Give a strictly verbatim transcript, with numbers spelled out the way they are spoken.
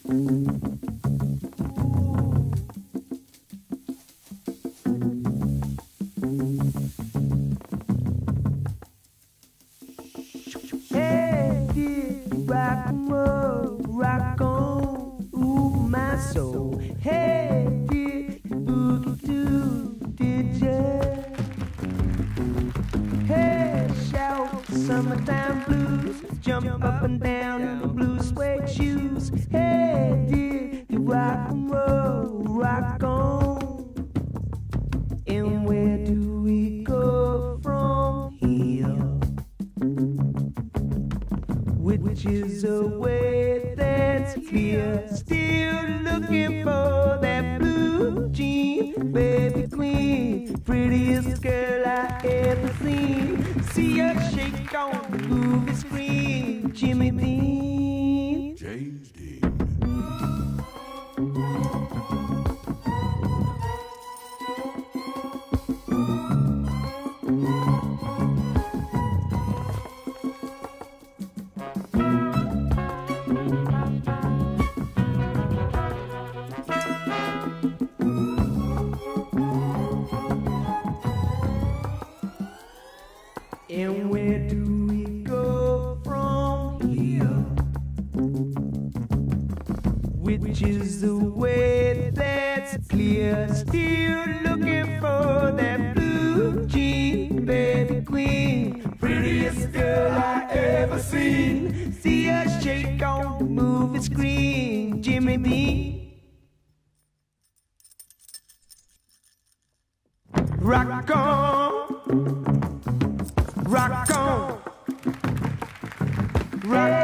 Hey, dear, rock and roll, rock on, ooh, my soul. Hey, dear, boogie doo, did ya? Hey, shout, summertime blues, jump up and down in the blue suede shoes. Hey, dear, you rock and roll, rock on. And where do we go from here? Which is a way that's clear. Still looking for that blue jean, baby queen, prettiest girl I ever seen. See her shake on the movie screen, Jimmy Dean, James Dean. And where do we go from here? Which is the way that's clear. Still looking for that blue jean, baby queen, prettiest girl I ever seen. See her shake on the movie screen, Jimmy Dean. Rock on, rock on, rock